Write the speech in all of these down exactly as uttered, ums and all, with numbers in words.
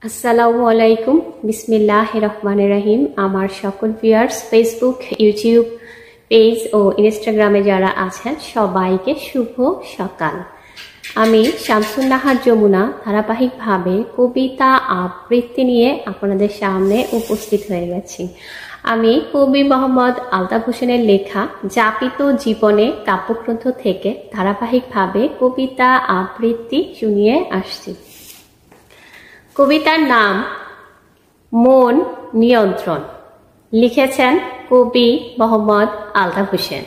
আসসালামু আলাইকুম বিসমিল্লাহির রহমানির রহিম। আমার সকল ভিউয়ার্স ফেসবুক, ইউটিউব পেজ ও ইনস্টাগ্রামে যারা আছেন সবাইকে শুভ সকাল। আমি শামসুন নাহার যমুনা ধারাবাহিকভাবে কবিতা আবৃত্তি নিয়ে আপনাদের সামনে উপস্থিত হয়ে গেছি। আমি কবি মোহাম্মদ আলতাফ হোসেনের লেখা যাপিত জীবনে কাব্যগ্রন্থ থেকে ধারাবাহিকভাবে কবিতা আবৃত্তি শুনিয়ে আসছি। কবিতার নাম মন নিয়ন্ত্রণ, লিখেছেন কবি মোহাম্মদ আলতাফ হোসেন।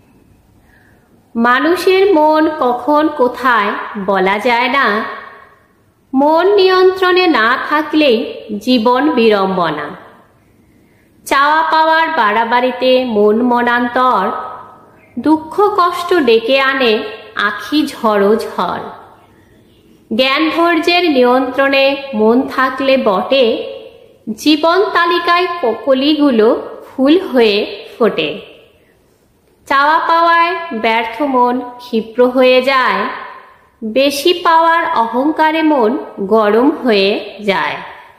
মানুষের মন কখন কোথায় বলা যায় না, মন নিয়ন্ত্রণে না থাকলেই জীবন বিড়ম্বনা। চাওয়া পাওয়ার বাড়াবাড়িতে মন মনান্তর, দুঃখ কষ্ট ডেকে আনে আখি ঝড়ো ঝড়। জ্ঞান ধৈর্যের নিয়ন্ত্রণে মন থাকলে বটে, জীবন তালিকায় কলিগুলো ফুল হয়ে ফোটে। চাওয়া পাওয়ায় ব্যর্থ মন ক্ষিপ্র হয়ে যায়, বেশি পাওয়ার অহংকারে মন গরম হয়ে যায়।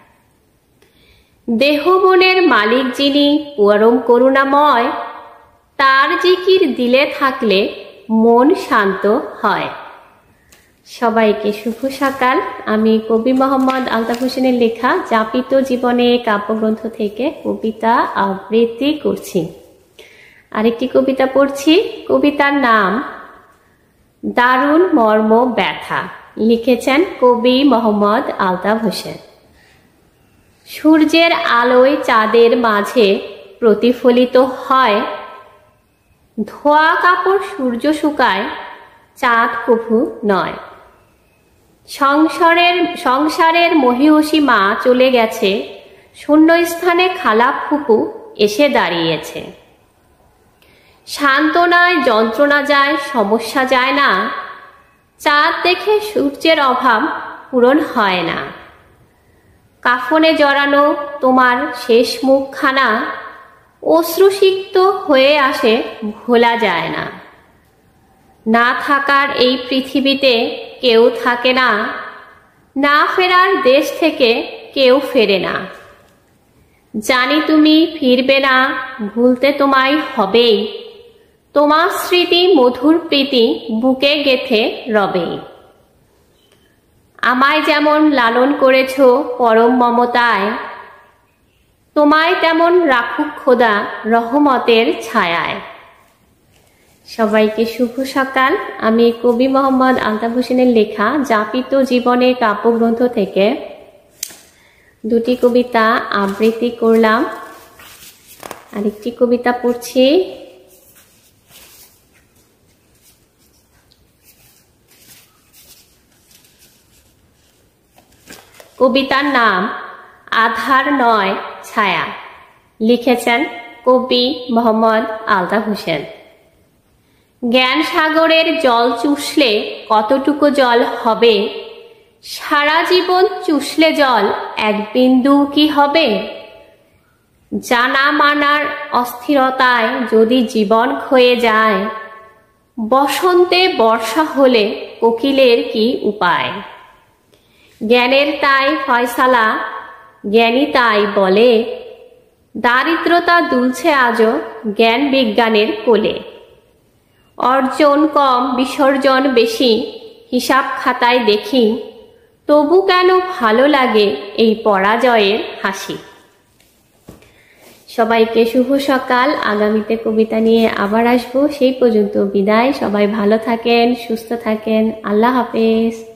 দেহ মনের মালিক যিনি পরম করুণাময়, তার জিকির দিলে থাকলে মন শান্ত হয়। সবাইকে শুভ সকাল। আমি কবি মোহাম্মদ আলতাফ হোসেনের লেখা যাপিত জীবনে কাব্যগ্রন্থ থেকে কবিতা আবৃত্তি করছি। আরেকটি কবিতা পড়ছি। কবিতার নাম দারুণ মর্ম ব্যথা, লিখেছেন কবি মোহাম্মদ আলতাফ হোসেন। সূর্যের আলোয় চাঁদের মাঝে প্রতিফলিত হয়, ধোয়া কাপড় সূর্য শুকায়, চাঁদ কভু নয়। সংসারের সংসারের মহিষী মা চলে গেছে, শূন্যস্থানে খালা ফুপু এসে দাঁড়িয়েছে। সান্ত্বনায় যন্ত্রণা যায়, সমস্যা যায় না, চাঁদ দেখে সূর্যের অভাব পূরণ হয় না। কাফনে জড়ানো তোমার শেষ মুখখানা, অশ্রুসিক্ত হয়ে আসে ভোলা যায় না। না থাকার এই পৃথিবীতে কেউ থাকে না, না ফেরার দেশ থেকে কেউ ফেরে না। জানি তুমি ফিরবে না, ভুলতে তোমায় হবেই, তোমার স্মৃতি মধুর প্রীতি বুকে গেথে রবেই। আমায় যেমন লালন করেছ পরম মমতায়, তোমায় তেমন রাখুক খোদা রহমতের ছায়ায়। সবাইকে শুভ সকাল। আমি কবি মোহাম্মদ আলতাফ হোসেনের লেখা যাপিত জীবনে কাব্যগ্রন্থ থেকে দুটি কবিতা আবৃত্তি করলাম। আরেকটি কবিতা পড়ছি। কবিতার নাম আধার নয় ছায়া, লিখেছেন কবি মোহাম্মদ আলতাফ হোসেন। জ্ঞান সাগরের জল চুষলে কতটুকু জল হবে, সারা জীবন চুষলে জল এক বিন্দু কি হবে। জানা মানার অস্থিরতায় যদি জীবন ক্ষয়ে যায়, বসন্তে বর্ষা হলে কোকিলের কি উপায়। জ্ঞানের তাই ফয়সালা, জ্ঞানী তাই বলে, দারিদ্রতা দুলছে আজও জ্ঞান বিজ্ঞানের কোলে। অর্জন কম বিসর্জন বেশি হিসাব খাতায় দেখি, তবু কেন ভালো লাগে এই পরাজয়ের হাসি। সবাইকে শুভ সকাল। আগামীতে কবিতা নিয়ে আবার আসবো, সেই পর্যন্ত বিদায়। সবাই ভালো থাকেন, সুস্থ থাকেন। আল্লাহ হাফেজ।